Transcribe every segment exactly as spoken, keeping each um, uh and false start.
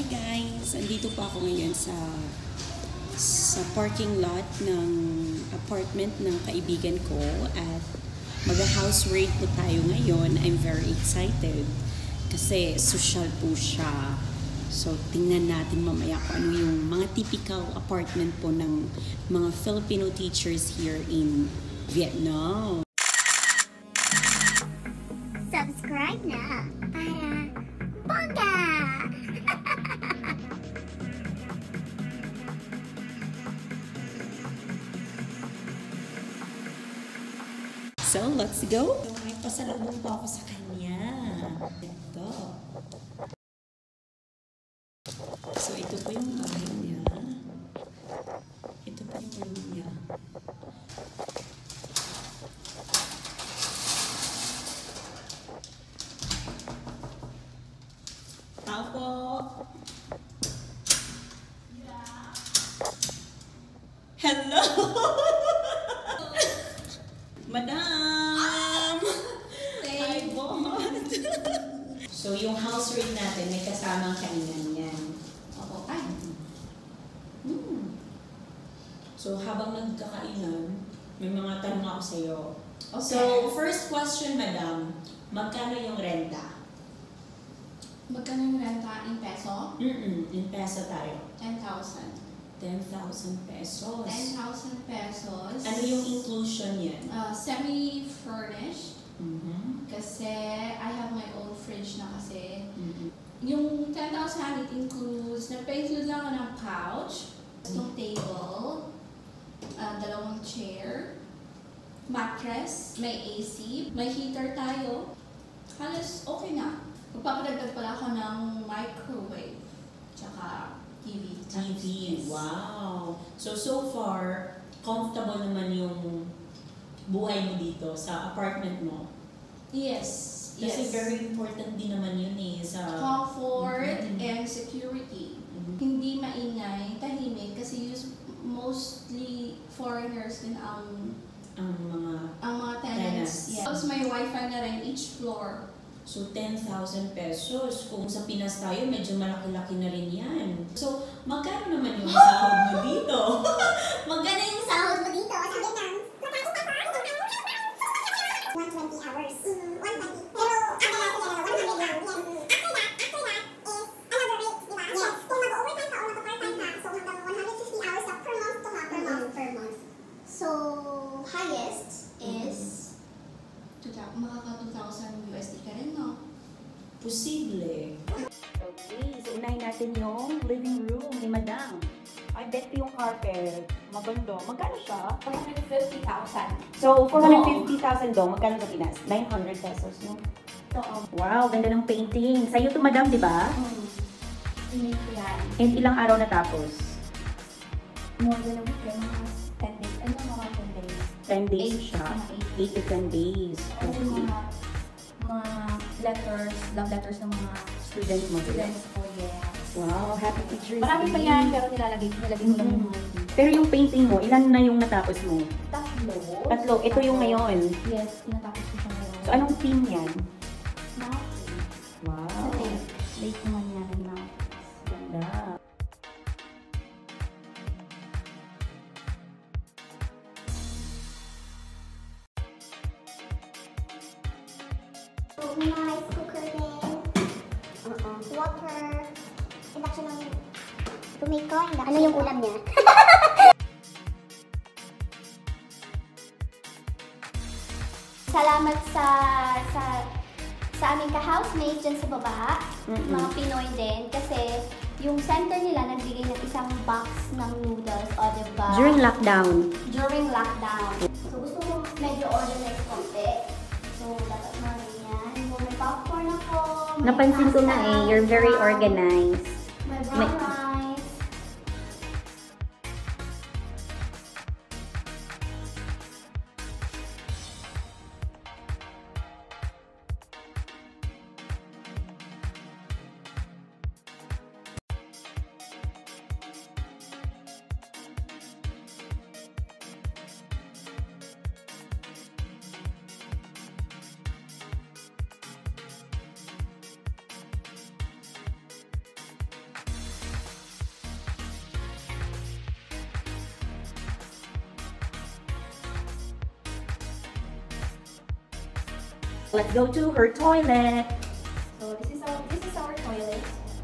guys! Andito po ako ngayon sa sa parking lot ng apartment ng kaibigan ko at mag-house raid po tayo ngayon. I'm very excited kasi social po siya. So, tingnan natin mamaya kung ano yung mga typical apartment po ng mga Filipino teachers here in Vietnam. Subscribe na para bongga! So, let's go! So, may pasalubong po ako sa kanya. Ito. So, ito po yung bahay niya. Ito po yung room niya. Tao po! Hello! Madam! Hi, boss! So, yung house raid natin, may kasamang kainan yan. Oo. Ay! Hmm. So, habang nagkakainan, may mga tanong ako sa'yo. Okay. So, first question, madam. Magkano yung renta? Magkano yung renta in peso? Mm-mm. In peso tayo. ten thousand. ten thousand pesos. ten thousand pesos. Ano yung inclusion yan? Uh, semi-furnished. Mm-hmm. Kasi I have my own fridge na kasi. Mm-hmm. Yung ten thousand, it includes, nagpa-include lang ako ng couch, itong table, uh, dalawang chair, mattress, may A C, may heater tayo. Halos okay na. Magpapadagdag pala ako ng microwave, tsaka T V. T V, wow! So, so far, comfortable naman yung buhay mo dito sa apartment mo? Yes. Kasi yes. very important din naman yun eh sa... Comfort mm-hmm. and security. Mm-hmm. Hindi maingay, tahimik, kasi use, mostly foreigners din ang ang mga ang mga tenants. tenants. Yes. Tapos may wifi na rin each floor. So, ten thousand pesos. Kung sa Pinas tayo, medyo malaki-laki na rin yan. So, magkano naman yung sahod mo dito? Magkano yung sahod mo dito sa Vietnam? Magkano ka pa? one hundred twenty hours. Mm, one hundred twenty. Pero, after that, one hundred lang. Yes. After that, after that is another rate, di ba? Yes. Kung mag-overtime ka o mag-part-time ka, so hanggang one hundred fifty hours ka per month to month. Per month. Per month. So, highest is... Makaka two thousand U S D ka rin, no? Posible. Okay, so unahin natin yung living room ni Madam. I bet yung carpet, maganda. Magkano siya? four hundred fifty thousand. So, four hundred fifty thousand daw. Magkano sa Pinas? nine hundred pesos, no? Ito, um, Wow, ganda ng painting. Sa'yo to, Madam, di ba? hmm. Init ko yan. And ilang araw natapos? More than a week, eh, mga ten days. Ano mga ten days? ten days Eight, siya. mga eight. eight to ten days. Kasi Okay. mga, mga letters, love letters ng mga Student mo. students ko, yes. Wow, happy teachers. Marami pa Day. yan, pero nilalagay, nilalagay ko lang yung mga Pero yung painting mo, ilan na yung natapos mo? tatlo. Tatlo. Ito yung ngayon. Yes, tinatapos ko siya ngayon. So, anong team yan? Mouse. Wow. Late. Late naman yan, mouse. Ganda. So, may mga rice cooker din. Uh-uh. Water. Induction ng tomato. Ano yung ulam niya? Salamat sa sa sa aming ka-housemate dyan sa baba. Mm-mm. Mga Pinoy din. Kasi yung center nila nagbigay ng isang box ng noodles. O, diba? During lockdown. During lockdown. So, gusto mo medyo organize konti. So, dapat mga ganyan. So, may popcorn ako. May Napansin ko pasta, na eh, you're very um, organized. May brown May- rice. Let's go to her toilet. So this is our this is our toilet.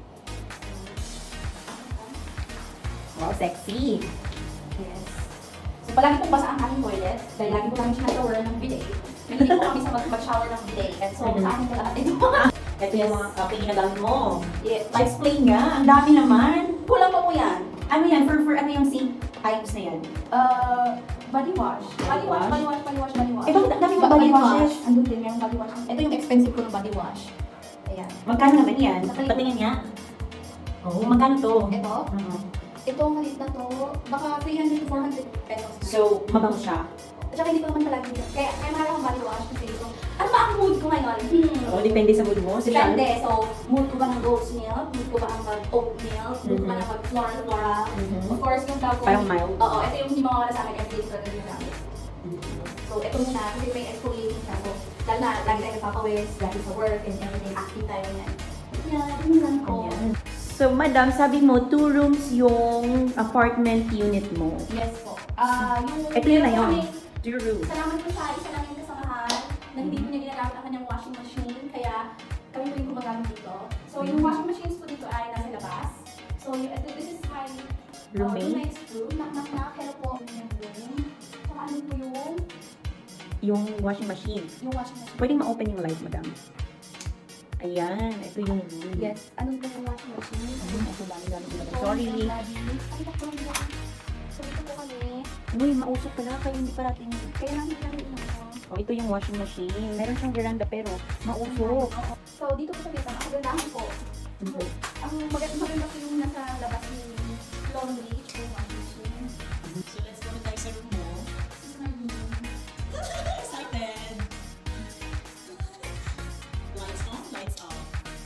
Wow, sexy. Yes. So palagi pong basa ang aming toilet dahil lagi po namin sinashower ng bidet. Hindi po kami sa mag- mag-shower ng bidet. And so sa akin po lahat ito. Ito yung mga kape na gamit mo. Yes. Explain nga, ang dami naman. Kulang pa po yan. Ano yan? For, for ano yung sink items na yan? Uh, body wash. Body wash, Wash? body wash, body wash, body wash. Eh, bakit ang dami mong Ba- body washes? Andun din, yung body wash. Ito yung expensive ko ng body wash. Ayan. Magkano naman yan? Nakalimutan. Patingin nga. Oo, magkano to? Ito, Oo. itong maliit na to, baka three hundred to four hundred pesos. na. So, mabango siya. At saka hindi ko naman palagi dyan. Kaya, kaya mahal akong body wash kasi ito. Ano ba ang mood ko ngayon? Hmm. Oo, depende sa mood mo. Si Depende. So, mood ko ba ng goat's milk? Mood ko ba ang mag-oat milk? Mood ko ba Mhm. ng mag-floral floral? Mhm. Of course, yung tawag ko. Parang mild. Oo, ito yung hindi mawawala sa akin kasi dito talaga yung gamit. So, ito muna kasi may exfoliating siya. So, dahil na, lagi tayo nagpapawis, lagi sa work and everything, active tayo yan. Yan, ito lang ko. Ayan. So, madam, sabi mo, two rooms yung apartment unit mo. Yes po. Ah, yung... Ito yun na yun. kami- Two rooms. Salamat po sa isa namin kasamahan na hindi po niya ginagamit ang kanyang washing machine, kaya kami po yung gumagamit dito. So, yung washing machines po dito ay nasa labas. So, yung, ito, this is my uh, Roommate? roommate's room. Knock, knock, knock. Hello po. Yung room. Saka ano po yung, Yung washing machine. yung washing machine. Pwede ma-open yung light, madam. Ayan, ito yung room. Yes. Ano po yung washing machine? Ayun, ito dami dami dami. Ito, Sorry. yung daddy. Ay, naku, ang dami. So, dito po kami. Uy, mausok pala kayo, hindi pa natin. Kaya lang hindi namin ano. Oh, ito yung washing machine. Meron siyang veranda pero mausok. Oo. So, dito po sa kita, ang kagandahan po. Mhm. Ang maganda maganda po yung nasa labas yung laundry, yung washing machine. So, let's go na tayo sa room mo. This is my room. Excited! Lights on, lights off.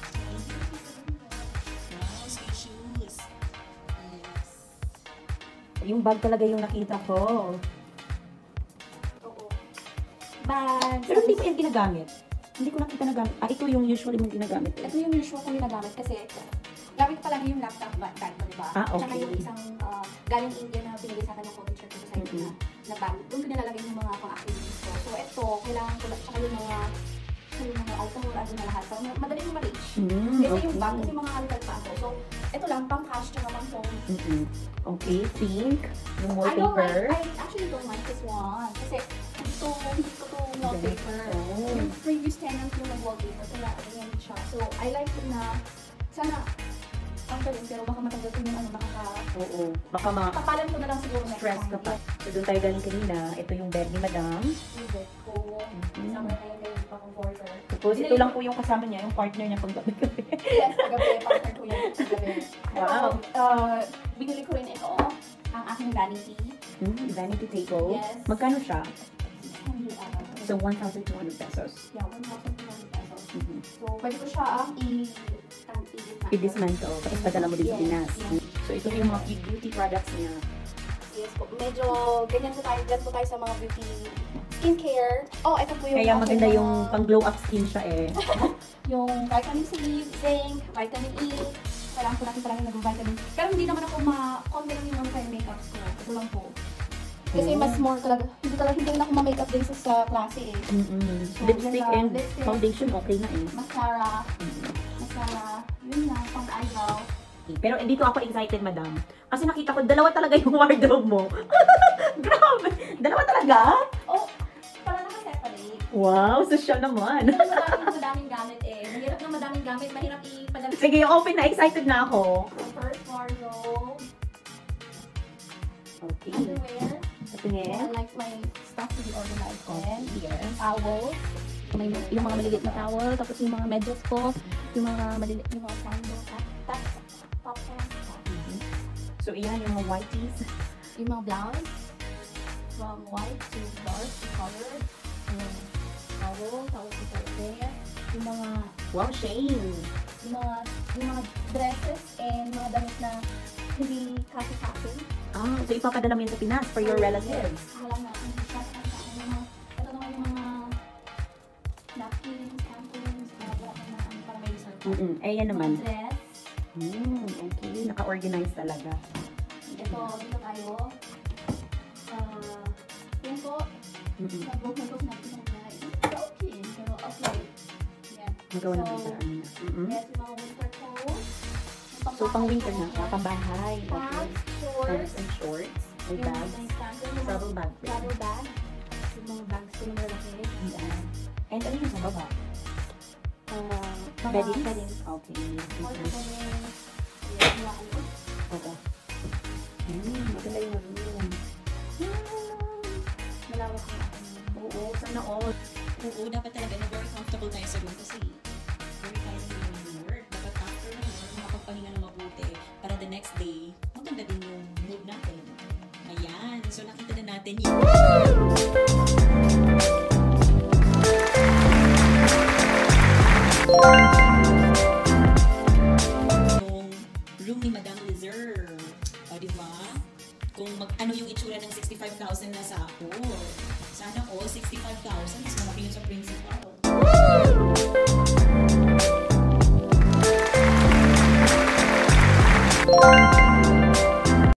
Wow, spacious. Yes. Yung bag talaga yung nakita ko. Oo. Bag. Pero hindi ko yung ginagamit. Hindi ko nakita na gamit. Ah, ito yung usually mong ginagamit. Ito yung usual ko ginagamit kasi gamit ko palagi yung laptop bag bag ko, diba? Ah, Tsaka okay. yung isang uh, galing India na binigay sa akin ng co-teacher ko sa side Mhm. na, na bag. Doon ko nilalagay yung mga pang-activities ko. So, ito, kailangan ko, tsaka yung mga yung mga alcohol, ano na lahat. So, madali mo ma-reach. Mm, Kasi yung okay. bag, kasi mga halital pa ako. So, ito lang, pang cash, tsaka pang phone. Mm-mm. Okay, pink. Yung I don't wallpaper. like, I actually don't like this one. Kasi ito, hindi ko to wallpaper. Oh. Yung previous tenant yung nag-wallpaper, kaya ayan siya. So, I like it na, sana, ang galing, pero baka matanggal ko yung ano, nakaka... Oo. Baka ma-stress Papalan ko na lang siguro next time. ka pa. So, doon tayo galing kanina. Ito yung bed ni madam. Yung bed ko, kasama na tayo kayo pa comforter. Tapos, ito lang po yung kasama niya, yung partner niya pang gabi. Yes, paggabi, partner ko yan sa gabi. Wow. Ito, uh, binili ko rin ito, ang aking vanity. Hmm, vanity table. Yes. Magkano siya? six hundred ata. So, one thousand two hundred pesos. Yeah, one thousand two hundred pesos. Mhm. So, pwede ko siya ang i- ang i-dismantle. I-dismantle. Tapos, padala mo dito sa Yes, Pinas. yes. So, ito yung mga beauty products niya. Yes po. Medyo ganyan po tayo, ganyan po tayo sa mga beauty skincare. Oh, ito po yung Kaya aking maganda mga- yung pang glow up skin siya eh. yung vitamin C, zinc, vitamin E. Kailangan po natin palagi nag-vitamin. Pero hindi naman ako ma-konti lang yung mga makeups ko. Ito lang po. Kasi Mm. mas more talaga, hindi talaga hindi na ako ma-makeup din sa, sa klase eh. Mm-mm. So, Lipstick yun lang. and Lipstick. foundation okay na eh. Mascara, mascara, yun lang, pang eyebrow. Pero dito ako excited, madam. Kasi nakita ko, dalawa talaga yung wardrobe mo. Grabe! Dalawa talaga? Oh, para naka-separate. Wow, social naman. Pero madaming, madaming gamit eh. Mahirap na madaming gamit, mahirap ipadala. Sige, yung open na. Excited na ako. The first wardrobe, Okay. underwear. I Tingin. like my stuff to be organized Okay, in. yes. Towels. May, yung mga maliliit na towel, tapos yung mga medyas ko, yung mga maliliit, yung mga sandals, top, top, top pants, So, iyan yung mga whiteys. yung mga blouse, from white to dark to colored, yung towel, towel to there, yung mga, Wow, Shane. yung mga, yung mga dresses and mga damit na hindi kasi sa akin. Ah, so ipapadala mo yun sa Pinas for your relatives. Wala na, hindi siya sa akin. Yung mga, ito naman yung mga napkins, tampons, mga wala na ano, para may circle. Mm-mm. Eh, yan naman. Mga dress. Hmm, okay. Naka-organize talaga. Ito, dito tayo. Ah, yan po. Mm-mm. Nag-book na book natin sa mga okay. Pero okay. Magawa ng winter. Mm-hmm. Yes, yung mga winter coats. Yung So, pang winter na, ah, pambahay. Bags, Okay. shorts. And shorts. May Yung bags. may standard, yung mga Travel bag. travel bag. Yung mga bags ko yung malaki. Yan. And ano yung sa baba? Uh, mga Beddings? beddings. Okay. Or Sleepers. beddings. Yes, yung mga ano. Oo. Hmm, maganda yung room. Malawak yung ako. Oo, sana all. Oo, dapat talaga na very comfortable tayo sa room kasi very tiring yung work. Dapat after ng work, makapagpahinga na mabuti para the next day, maganda din yung mood natin. Ayan. So, nakita na natin yung yung room ni Madam Reserve. O, di ba? Kung mag, ano yung itsura ng sixty-five thousand na sahod. Sana all sixty-five thousand, mas malaki yun sa principal.